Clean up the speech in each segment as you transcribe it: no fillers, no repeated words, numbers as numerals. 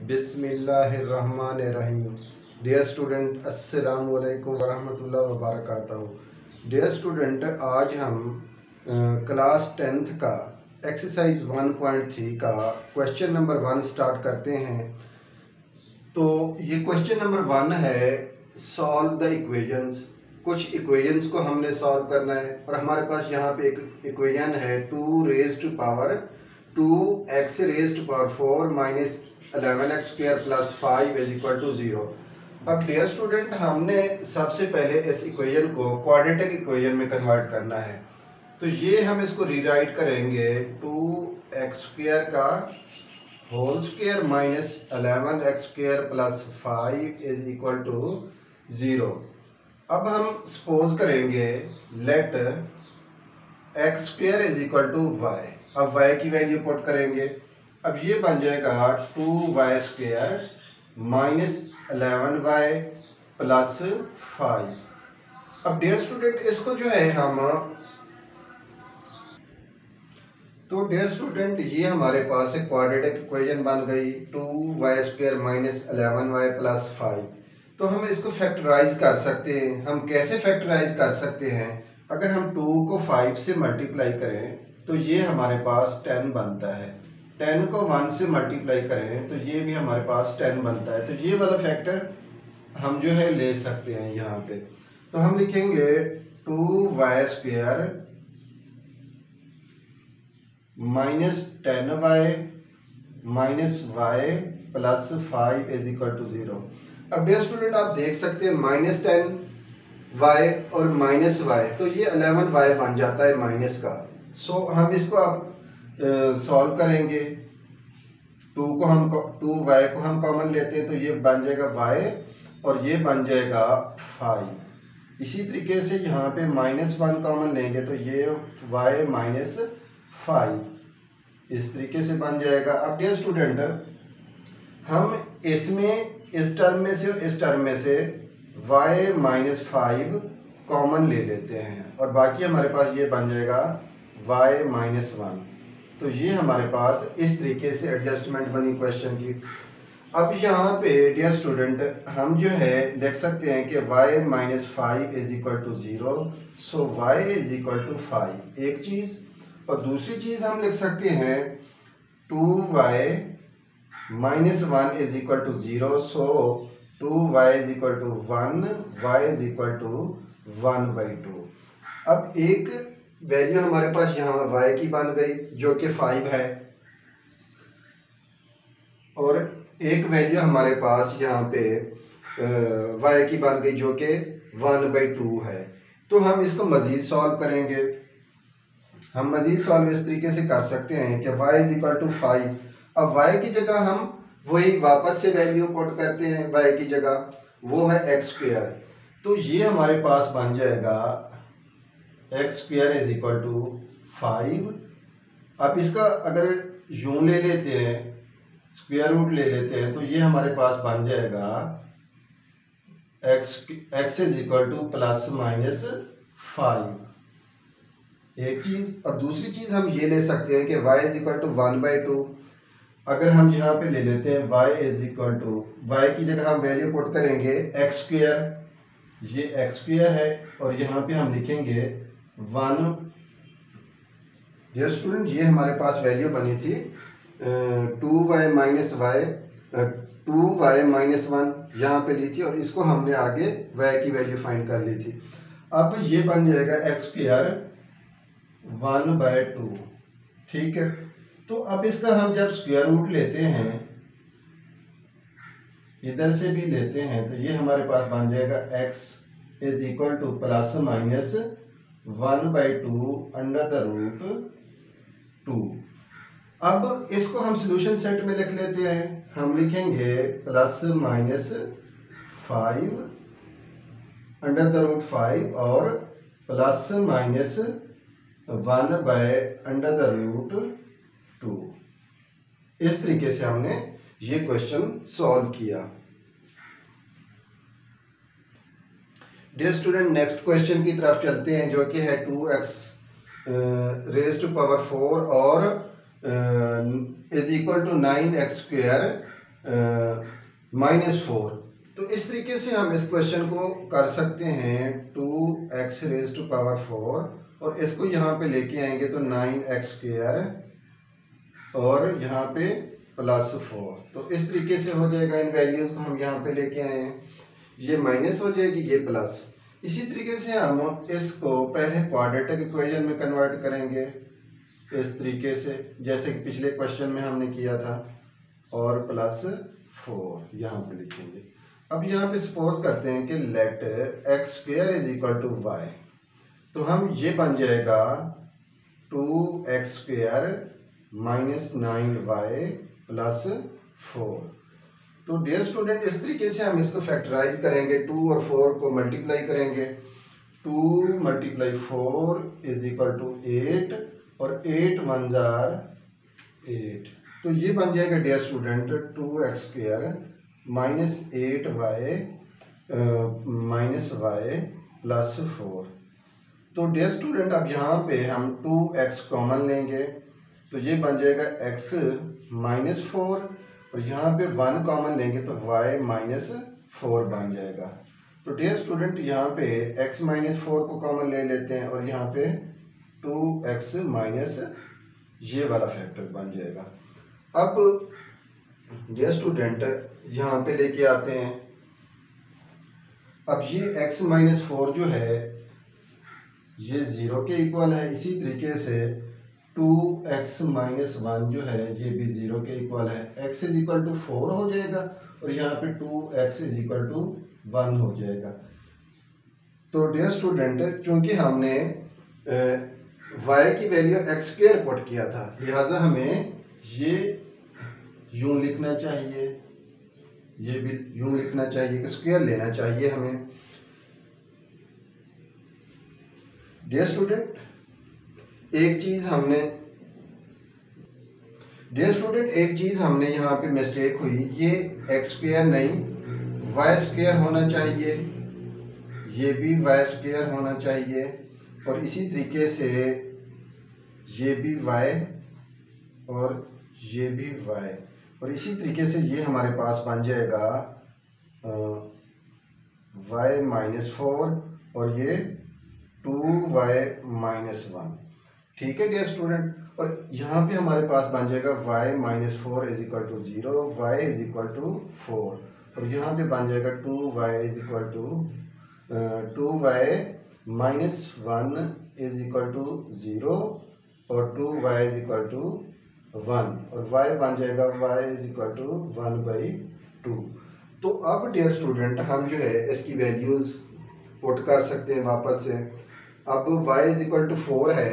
बिस्मिल्लाहिर्रहमानिर्रहीम। Dear student, अस्सलामु अलैकुम वरहमतुल्लाहि वबरकातुहू। डियर स्टूडेंट, आज हम क्लास 10th का एक्सरसाइज 1.3 का क्वेश्चन नंबर 1 स्टार्ट करते हैं। तो ये क्वेश्चन नंबर 1 है, सॉल्व द इक्वेशंस। कुछ इक्वेशंस को हमने सॉल्व करना है और हमारे पास यहाँ पे एक इक्वेशन है 2 raise to power 2x raise to power 4 minus 11x square plus 5 is equal to 0। अब डियर स्टूडेंट, हमने सबसे पहले इस इक्वेशन को क्वाड्रेटिक इक्वेशन में कन्वर्ट करना है। तो ये हम इसको रीराइट करेंगे 2x स्क्वायर का whole square minus 11x square plus 5 is equal to 0। अब हम सपोज करेंगे let x square is equal to y। अब y की वैल्यू पुट करेंगे। अब ये बन जाएगा 2y square minus 11y plus 5। अब डियर स्टूडेंट, इसको जो है डियर स्टूडेंट, ये हमारे पास एक क्वाड्रेटिक इक्वेशन बन गई 2y square minus 11y plus 5। तो हम इसको फैक्टराइज कर सकते हैं। हम कैसे फैक्टराइज कर सकते हैं? अगर हम 2 को 5 से मल्टीप्लाई करें तो ये हमारे पास 10 बनता है। 10 को 1 से मल्टीप्लाई करें तो ये भी हमारे पास 10 बनता है। तो ये वाला फैक्टर हम जो है ले सकते हैं यहाँ पे। तो हम लिखेंगे 2y square minus 10y minus y plus 5 is equal to 0। अब डियर स्टूडेंट, आप देख सकते हैं माइनस 10y और माइनस y, तो ये 11y बन जाता है माइनस का। सो हम इसको अब सॉल्व करेंगे। 2y को हम कॉमन लेते हैं तो ये बन जाएगा y और ये बन जाएगा 5। इसी तरीके से यहाँ पे -1 कॉमन लेंगे तो ये y माइनस 5 इस तरीके से बन जाएगा। अब डियर स्टूडेंट, हम इसमें इस टर्म में से और इस टर्म में से y माइनस 5 कॉमन ले लेते हैं और बाकी हमारे पास ये बन जाएगा y माइनस 1। तो ये हमारे पास इस तरीके से एडजस्टमेंट बनी क्वेश्चन की। अब यहाँ पे डियर स्टूडेंट, हम जो है देख सकते हैं कि y minus 5 is equal to 0। So y is equal to 5 एक चीज़, और दूसरी चीज़ हम लिख सकते हैं 2y minus 1 is equal to 0। So 2y is equal to 1, y is equal to 1/2। अब एक वैल्यू हमारे पास यहाँ y की बन गई जो कि 5 है, और एक वैल्यू हमारे पास यहाँ पे y की बन गई जो कि 1/2 है। तो हम इसको मज़ीद सॉल्व करेंगे। हम मज़ीद सॉल्व इस तरीके से कर सकते हैं कि y इज इक्वल टू 5। अब y की जगह हम वही वापस से वैल्यू पुट करते हैं y की जगह, वो है x स्क्वायर। तो ये हमारे पास बन जाएगा x square is equal to 5। अब इसका अगर यूं ले लेते हैं, स्क्वायर रूट ले लेते हैं, तो ये हमारे पास बन जाएगा x is equal to plus minus 5 एक चीज़। और दूसरी चीज़ हम ये ले सकते हैं कि y इज इक्वल टू 1/2। अगर हम यहाँ पे ले लेते हैं y is equal to, y की जगह हम वैल्यू पुट करेंगे x स्क्वायर, ये x स्क्वायर है, और यहाँ पे हम लिखेंगे 1। डियर स्टूडेंट, ये हमारे पास वैल्यू बनी थी 2y माइनस 1 यहाँ पे ली थी, और इसको हमने आगे y की वैल्यू फाइंड कर ली थी। अब ये बन जाएगा x स्क्वायर 1/2। ठीक है, तो अब इसका हम जब स्क्वायर रूट लेते हैं, इधर से भी लेते हैं, तो ये हमारे पास बन जाएगा x is equal to plus minus 1/2 under the root 2। अब इसको हम सॉल्यूशन सेट में लिख लेते हैं। हम लिखेंगे plus minus 5 under the root 5 और plus minus 1 by under the root 2। इस तरीके से हमने ये क्वेश्चन सॉल्व किया। डियर स्टूडेंट, नेक्स्ट क्वेश्चन की तरफ चलते हैं जो कि है 2x रेज़ टू पावर 4 और is equal to 9x square -4। तो इस तरीके से हम इस क्वेश्चन को कर सकते हैं 2x⁴ और इसको यहाँ पे लेके आएंगे तो 9x² और यहाँ पे +4। तो इस तरीके से हो जाएगा। इन वैल्यूज़ को हम यहाँ पे लेके आए हैं, ये माइनस हो जाएगी, ये प्लस। इसी तरीके से हम इसको पहले क्वाड्रेटिक इक्वेशन में कन्वर्ट करेंगे इस तरीके से, जैसे कि पिछले क्वेश्चन में हमने किया था, और +4 यहाँ पे लिखेंगे। अब यहाँ पे सपोज करते हैं कि लेट x² = y, तो हम ये बन जाएगा 2x² - 9y +4। तो डियर स्टूडेंट, इस तरीके से हम इसको फैक्टराइज करेंगे, 2 और 4 को मल्टीप्लाई करेंगे। 2 × 4 = 8 और 8 × 1 = 8। तो ये बन जाएगा dear student 2x² - 8y -y +4। तो डियर स्टूडेंट, अब यहाँ पे हम 2x कॉमन लेंगे, तो ये बन जाएगा x -4 और यहाँ पे 1 कॉमन लेंगे तो y -4 बन जाएगा। तो डियर स्टूडेंट, यहाँ पे x -4 को कॉमन ले लेते हैं और यहाँ पे 2x माइनस ये वाला फैक्टर बन जाएगा। अब डियर स्टूडेंट, यहाँ पे लेके आते हैं। अब ये x -4 जो है ये 0 के इक्वल है। इसी तरीके से 2x - 1 जो है ये भी 0 के इक्वल है। x = 4 हो जाएगा और यहाँ पे 2x = 1 हो जाएगा। तो डियर स्टूडेंट, चूंकि हमने y की वैल्यू x² पुट किया था, लिहाजा हमें ये यूं लिखना चाहिए, ये भी यूं लिखना चाहिए कि स्क्वायर लेना चाहिए हमें। डियर स्टूडेंट, एक चीज़ हमने यहाँ पे मिस्टेक हुई, ये x² नहीं y² होना चाहिए, ये भी y² होना चाहिए और इसी तरीके से ये भी y और ये भी y और इसी तरीके से ये हमारे पास बन जाएगा y -4 और ये 2y - 1। ठीक है डियर स्टूडेंट, और यहाँ पे हमारे पास बन जाएगा y -4 = 0, y = 4 और यहाँ पे बन जाएगा 2y -1 = 0 और 2y = 1 और y बन जाएगा y = 1/2। तो अब डियर स्टूडेंट, हम जो है इसकी वैल्यूज़ पुट कर सकते हैं वापस से। अब y = 4 है,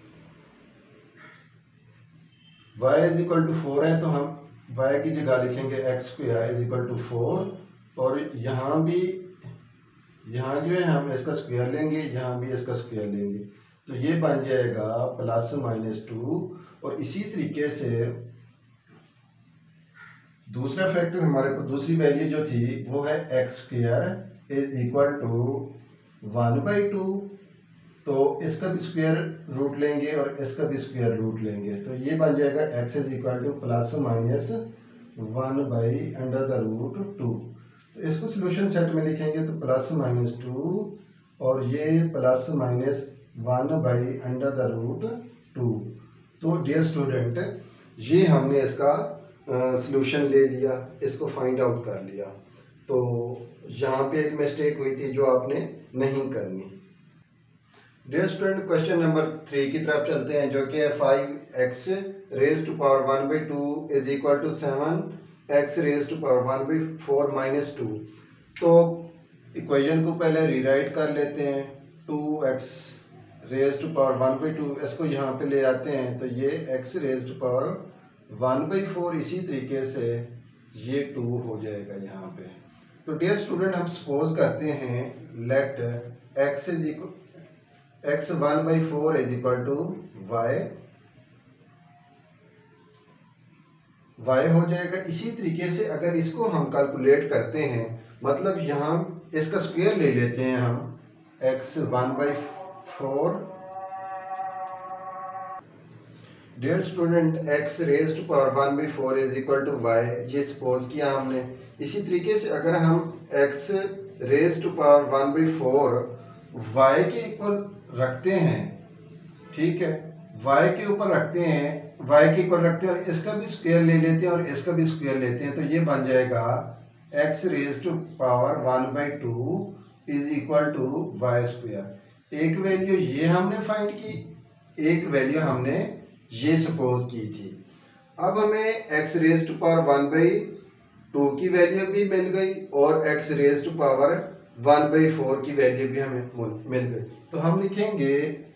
तो हम y की जगह लिखेंगे x² = 4 और यहाँ जो है हम इसका स्क्वायर लेंगे, यहाँ भी इसका स्क्वायर लेंगे, तो ये बन जाएगा +-2 और इसी तरीके से दूसरा फैक्टर हमारे पास, दूसरी वैल्यू जो थी वो है x² = 1/2, तो इसका भी स्क्वायर रूट लेंगे और इसका भी स्क्वायर रूट लेंगे, तो ये बन जाएगा x = ±1/√2। तो इसको सोल्यूशन सेट में लिखेंगे तो +-2 और ये +-1/√2। तो डियर स्टूडेंट, ये हमने इसका सॉल्यूशन ले लिया, इसको फाइंड आउट कर लिया। तो यहाँ पे एक मिस्टेक हुई थी जो आपने नहीं करनी। डियर स्टूडेंट, क्वेश्चन नंबर 3 की तरफ चलते हैं, जो कि है 5x⁴ = 7x⁴ -2। तो इक्वेशन को पहले रीराइट कर लेते हैं। 2x⁴ इसको यहाँ पे ले आते हैं तो ये x⁴ इसी तरीके से ये 2 हो जाएगा यहाँ पे। तो डियर स्टूडेंट, हम सपोज करते हैं लेट x 1/4 = y हो जाएगा। इसी तरीके से अगर इसको हम कैलकुलेट करते हैं, मतलब यहाँ इसका स्क्वायर ले लेते हैं हम, x 1/4 dear student x raise to power 1/4 is equal to y, ये सपोज किया हमने। इसी तरीके से अगर हम x raise to power 1/4 y के इक्वल रखते हैं, ठीक है, y के ऊपर रखते हैं, y के इक्वल रखते हैं और इसका भी स्क्वायर ले लेते हैं और इसका भी स्क्वायर लेते हैं, तो ये बन जाएगा x raise to power 1/2 is equal to y square. एक वैल्यू ये हमने फाइंड की, एक वैल्यू हमने ये सपोज की थी। अब हमें x रेज टू पावर 1/2 की वैल्यू भी मिल गई और x रेज टू पावर 1/4 की वैल्यू भी हमें मिल गई। तो हम लिखेंगे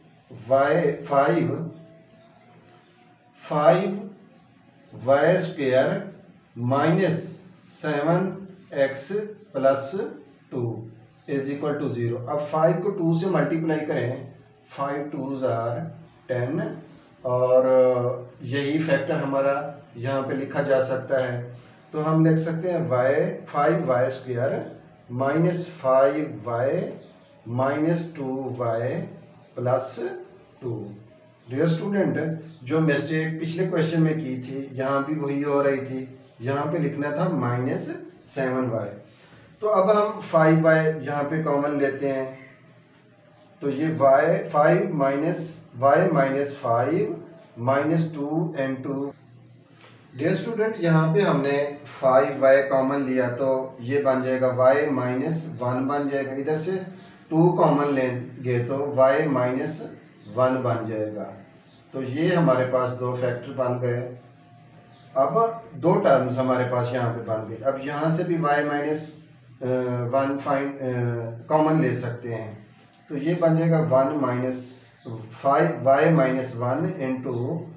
five y square minus 7x plus 2 is equal to 0। अब 5 को 2 से मल्टीप्लाई करें, 5 2s are 10 और यही फैक्टर हमारा यहाँ पे लिखा जा सकता है। तो हम लिख सकते हैं five y square minus 5y minus 2y plus 2। Dear student, जो मिस्टेक पिछले क्वेश्चन में की थी यहाँ भी वही हो रही थी, यहाँ पे लिखना था माइनस 7y। तो अब हम 5y यहाँ पे कॉमन लेते हैं, तो ये y minus 5 minus 2 into। Dear student, यहाँ पे हमने 5y कॉमन लिया तो ये बन जाएगा y माइनस 1 बन जाएगा, इधर से 2 कॉमन लेंगे तो y माइनस 1 बन जाएगा। तो ये हमारे पास दो फैक्टर बन गए। अब दो टर्म्स हमारे पास यहाँ पे बन गए। अब यहाँ से भी y माइनस 1 फाइंड कॉमन ले सकते हैं, तो ये बन जाएगा 1 minus 5y minus 1 into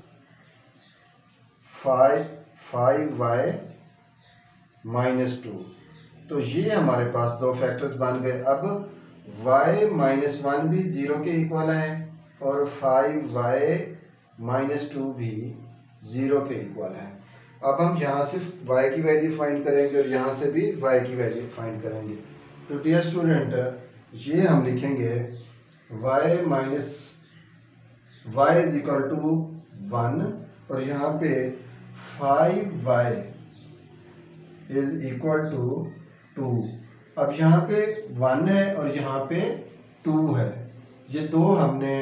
5y minus 2। तो ये हमारे पास दो फैक्टर्स बन गए। अब y माइनस 1 भी 0 के इक्वल है और 5y माइनस 2 भी 0 के इक्वल है। अब हम यहाँ से y की वैल्यू फाइंड करेंगे और यहाँ से भी y की वैल्यू फाइंड करेंगे। तो डियर स्टूडेंट, ये हम लिखेंगे y minus y is equal to 1 और यहाँ पे 5y इज इक्वल टू 2। अब यहाँ पे 1 है और यहाँ पे 2 है, ये दो हमने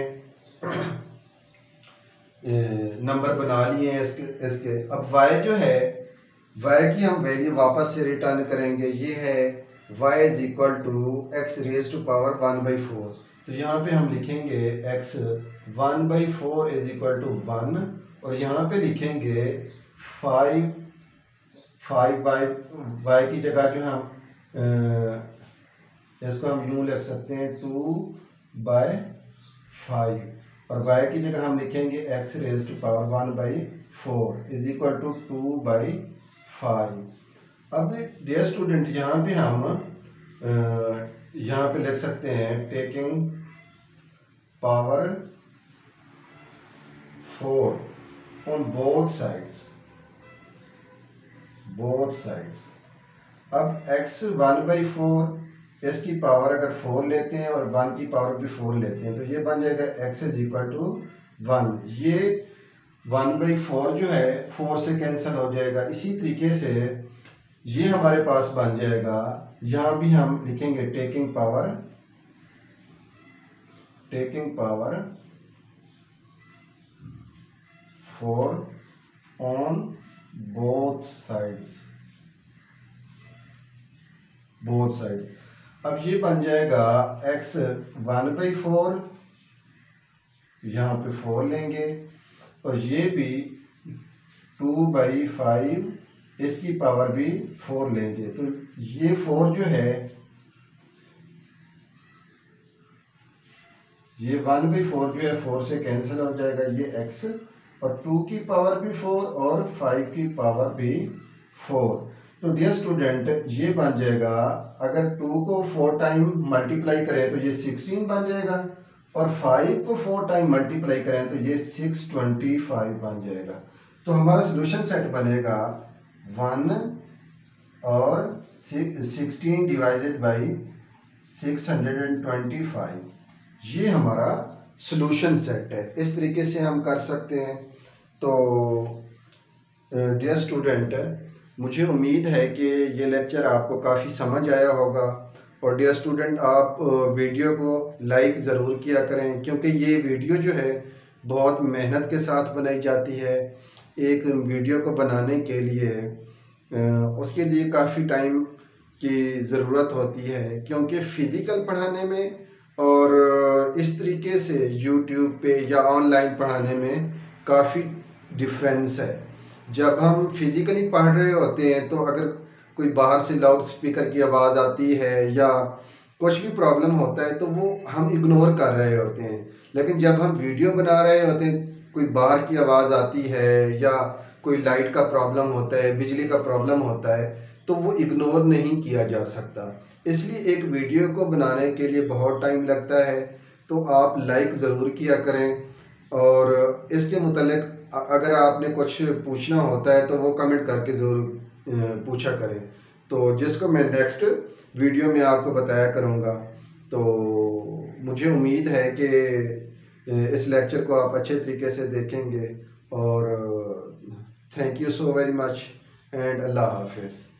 नंबर बना लिए हैं इसके। अब y जो है, y की हम वैल्यू वापस से रिटर्न करेंगे, ये है y is equal to x raise to power 1/4। तो यहाँ पे हम लिखेंगे x 1/4 इज इक्वल टू 1 और यहाँ पे लिखेंगे 5y की जगह जो हम इसको हम यूँ लिख सकते हैं 2/5 और y की जगह हम लिखेंगे x raise to power 1/4 is equal to 2/5। अब डियर स्टूडेंट, यहाँ पे हम यहाँ पे लिख सकते हैं taking power 4 on both sides. अब x 1/4 इसकी पावर अगर 4 लेते हैं और 1 की पावर भी 4 लेते हैं, तो ये बन जाएगा x इज इक्वल टू 1। ये 1/4 जो है 4 से कैंसिल हो जाएगा। इसी तरीके से ये हमारे पास बन जाएगा, यहाँ भी हम लिखेंगे taking power 4 on both sides. अब ये बन जाएगा x 1/4, यहाँ पे 4 लेंगे और ये भी 2/5 इसकी पावर भी 4 लेंगे। तो ये 4 जो है, ये 1/4 जो है 4 से कैंसिल हो जाएगा, ये x और 2 की पावर भी 4 और 5 की पावर भी 4। तो डियर स्टूडेंट, ये बन जाएगा, अगर 2 को 4 टाइम मल्टीप्लाई करें तो ये 16 बन जाएगा और 5 को 4 टाइम मल्टीप्लाई करें तो ये 625 बन जाएगा। तो हमारा सोल्यूशन सेट बनेगा 1 और 16 डिवाइडेड बाई 625। ये हमारा सॉल्यूशन सेट है। इस तरीके से हम कर सकते हैं। तो डियर स्टूडेंट, मुझे उम्मीद है कि ये लेक्चर आपको काफ़ी समझ आया होगा। और डियर स्टूडेंट, आप वीडियो को लाइक ज़रूर किया करें, क्योंकि ये वीडियो जो है बहुत मेहनत के साथ बनाई जाती है। एक वीडियो को बनाने के लिए उसके लिए काफ़ी टाइम की ज़रूरत होती है, क्योंकि फ़िज़िकल पढ़ाने में और इस तरीके से यूट्यूब पे या ऑनलाइन पढ़ाने में काफ़ी डिफरेंस है। जब हम फिज़िकली पढ़ रहे होते हैं तो अगर कोई बाहर से लाउड स्पीकर की आवाज़ आती है या कुछ भी प्रॉब्लम होता है तो वो हम इग्नोर कर रहे होते हैं। लेकिन जब हम वीडियो बना रहे होते हैं, कोई बाहर की आवाज़ आती है या कोई लाइट का प्रॉब्लम होता है, बिजली का प्रॉब्लम होता है, तो वो इग्नोर नहीं किया जा सकता। इसलिए एक वीडियो को बनाने के लिए बहुत टाइम लगता है। तो आप लाइक ज़रूर किया करें, और इसके मुतल्लिक अगर आपने कुछ पूछना होता है तो वो कमेंट करके ज़रूर पूछा करें, तो जिसको मैं नेक्स्ट वीडियो में आपको बताया करूँगा। तो मुझे उम्मीद है कि इस लेक्चर को आप अच्छे तरीके से देखेंगे। और thank you so very much and अल्लाह हाफिज़।